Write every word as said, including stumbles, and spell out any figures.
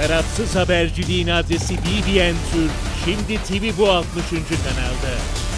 Tarafsız haberciliğin adresi B B N Türk, şimdi T V Bu altmışıncı kanalda.